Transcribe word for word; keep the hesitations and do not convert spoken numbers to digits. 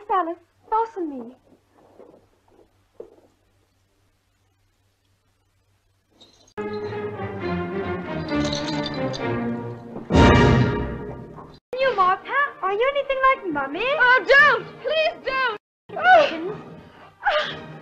Thanks, Alice. Fasten me. You, Martha? Are you anything like Mummy? Oh, don't! Please don't! Oh.